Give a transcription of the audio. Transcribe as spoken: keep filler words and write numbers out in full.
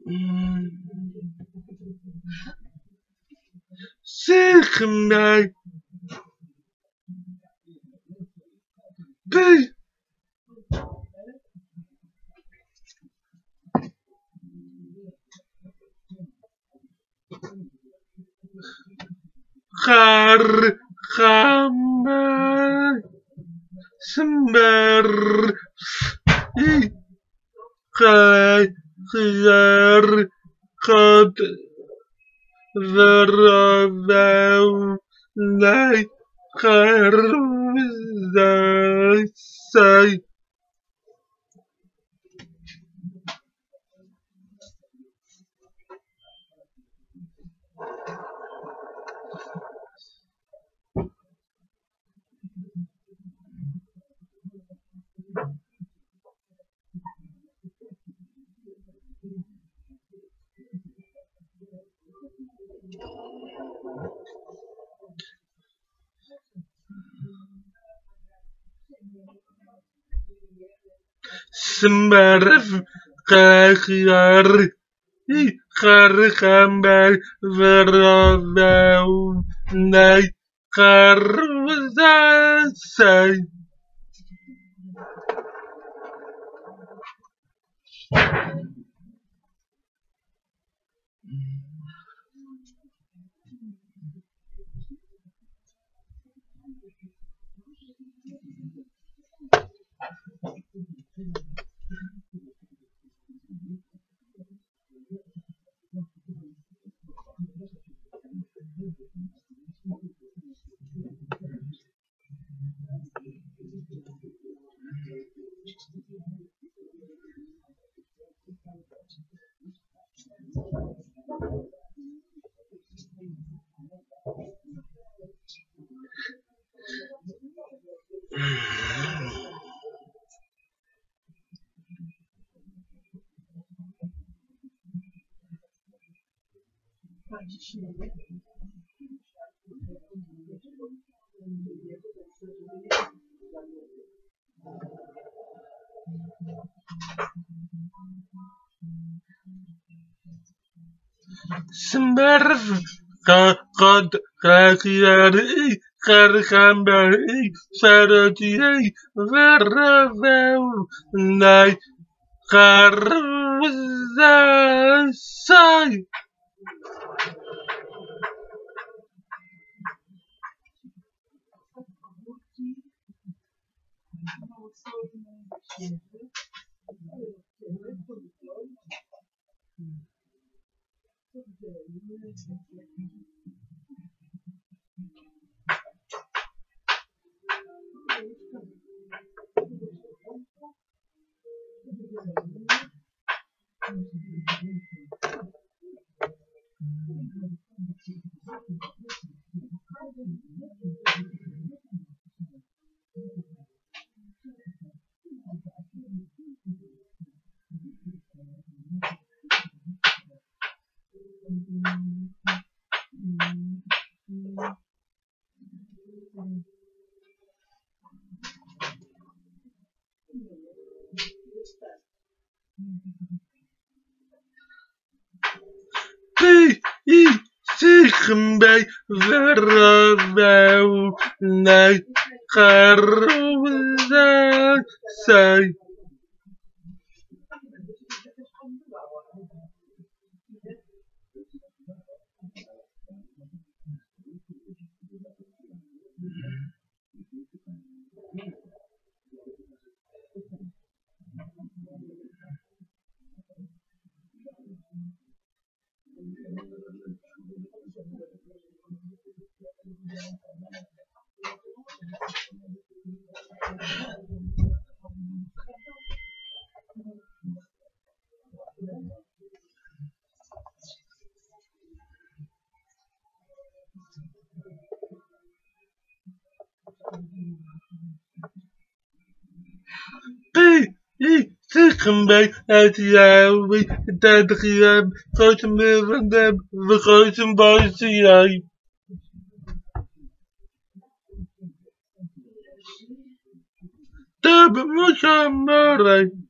سخمي بي خر خمي سمر اي خي خير قد ذربوا لاي خير ذا سي سمرف خير خر خمر ذربوا لاي خير ذا سي سمرف قد خير خر خمر سردي ذربوا لاي خير ذا سي بي اي سخمي ذربوا لاي خير ذا سي بي اي سخمي اتياوي تدخيب خوتم بردب وخوتم باسياي طب مشمري